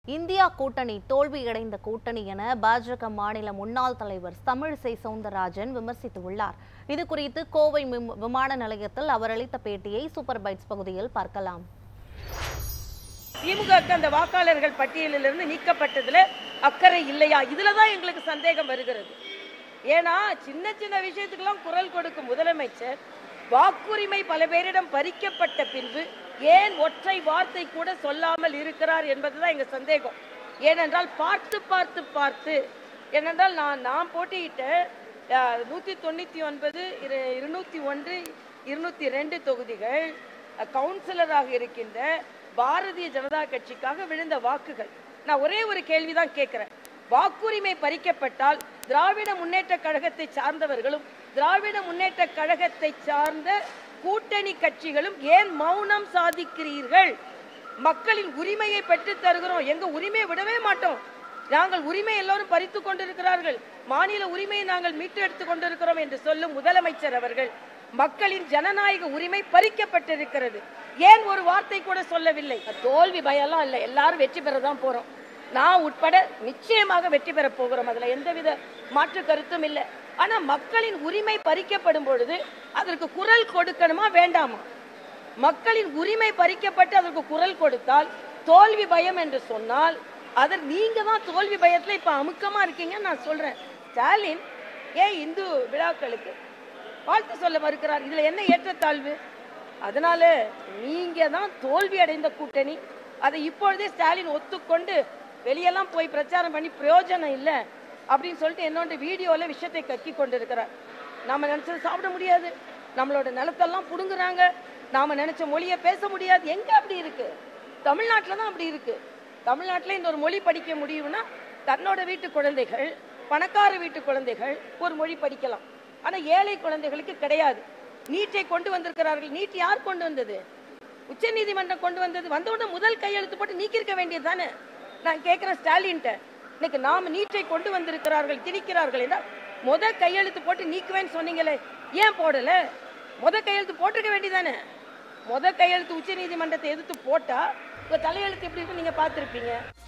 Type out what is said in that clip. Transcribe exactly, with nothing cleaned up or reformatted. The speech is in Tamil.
இந்தியா கூட்டணி தோல்வியடைந்த கூட்டணி என பாஜக மாநில முன்னாள் தலைவர் தமிழிசை சவுந்தரராஜன் விமர்சித்துள்ளார். இது குறித்து கோவை விமான நிலையத்தில் அவர் அளித்த பேட்டியை சூப்பர் பைட்ஸ் பகுதியில் பார்க்கலாம். திமுக அந்த வாக்காளர்கள் பட்டியலிலிருந்து நீக்கப்பட்டதுல அக்கறை இல்லையா? இதுலதான் எங்களுக்கு சந்தேகம் வருகிறது. ஏன்னா சின்ன சின்ன விஷயத்துக்கெல்லாம் குரல் கொடுக்கும் முதலமைச்சர் வாக்குரிமை பல பேரிடம் பறிக்கப்பட்ட பின்பு ஏன் ஒற்றை வார்த்தை கூட சொல்லாமல் இருக்கிறார் என்பதுதான் எங்க சந்தேகம். ஏனென்றால் பார்த்து பார்த்து பார்த்து ஏனென்றால் நான் நான் போட்டியிட்ட நூத்தி தொண்ணூத்தி ஒன்பது இருநூத்தி ஒன்று இருநூத்தி ரெண்டு தொகுதிகள் கவுன்சிலராக இருக்கின்ற பாரதிய ஜனதா கட்சிக்காக விழுந்த வாக்குகள். நான் ஒரே ஒரு கேள்விதான் கேட்கிறேன். வாக்குரிமை பறிக்கப்பட்டால் திராவிட முன்னேற்ற கழகத்தை சார்ந்தவர்களும் திராவிட முன்னேற்ற கழகத்தை சார்ந்த கூட்டணி கட்சிகளும் ஏன் மௌனம் சாதிக்கிறீர்கள்? மக்களின் உரிமையை பெற்று தருகிறோம், எங்க உரிமையை விடவே மாட்டோம், நாங்கள் உரிமை எல்லோரும் பறித்து கொண்டிருக்கிறார்கள், மாநில உரிமையை நாங்கள் மீட்டு எடுத்துக் கொண்டிருக்கிறோம் என்று சொல்லும் முதலமைச்சர் அவர்கள் மக்களின் ஜனநாயக உரிமை பறிக்கப்பட்டிருக்கிறது, ஏன் ஒரு வார்த்தை கூட சொல்லவில்லை? தோல்வி பயம்லாம் இல்லை, எல்லாரும் வெற்றி பெறதான் போறோம். நான் உட்பட நிச்சயமாக வெற்றி பெற போகிறோம், அதுல எந்தவித மாற்று கருத்தும் இல்லை. ஆனா மக்களின் உரிமை பறிக்கப்படும் பொழுது அதற்கு குரல் கொடுக்கணுமா வேண்டாமா? மக்களின் உரிமை பறிக்கப்பட்டு அதற்கு குரல் கொடுத்தால் தோல்வி பயம் என்று சொன்னால் அதற்கு நீங்க தான் தோல்வி பயத்துல இப்ப அமுக்கமா இருக்கீங்க. நான் சொல்றேன், ஸ்டாலின் ஏன் இந்து விழாக்களுக்கு வாழ்த்து சொல்ல மறுக்கிறார்? இதுல என்ன ஏற்றத்தாழ்வு? அதனால நீங்க தான் தோல்வி அடைந்த கூட்டணி. அதை இப்பொழுதே ஸ்டாலின் ஒத்துக்கொண்டு வெளியெல்லாம் போய் பிரச்சாரம் பண்ணி பிரயோஜனம் இல்லை அப்படின்னு சொல்லிட்டு என்னோட வீடியோல விஷயத்தை கக்கி கொண்டிருக்கிறார். நாம நினைச்சது சாப்பிட முடியாது, நம்மளோட நிலத்தெல்லாம் புடுங்குறாங்க, நாம நினைச்ச மொழியை பேச முடியாது. எங்க அப்படி இருக்கு? தமிழ்நாட்டில் தான் அப்படி இருக்கு. தமிழ்நாட்டில் இந்த ஒரு மொழி படிக்க முடியும்னா தன்னோட வீட்டு குழந்தைகள், பணக்கார வீட்டு குழந்தைகள் ஒரு மொழி படிக்கலாம், ஆனா ஏழை குழந்தைகளுக்கு கிடையாது. நீட்டை கொண்டு வந்திருக்கிறார்கள். நீட் யார் கொண்டு வந்தது? உச்ச நீதிமன்றம் கொண்டு வந்தது. வந்தவுடனே முதல் கையெழுத்து போட்டு நீக்கிருக்க வேண்டியது தானே. நான் கேட்கிறேன் ஸ்டாலின்ட்ட, இன்னைக்கு நாம நீட்டை கொண்டு வந்திருக்கிறார்கள் திணிக்கிறார்கள் என்றால் முத கையெழுத்து போட்டு நீக்குவேன்னு சொன்னீங்களே, ஏன் போடல? முத கையெழுத்து போட்டிருக்க வேண்டியதானே. முத கையெழுத்து உச்ச நீதிமன்றத்தை எதிர்த்து போட்டா உங்க தலையெழுத்து எப்படி இருக்கு நீங்க பார்த்திருப்பீங்க.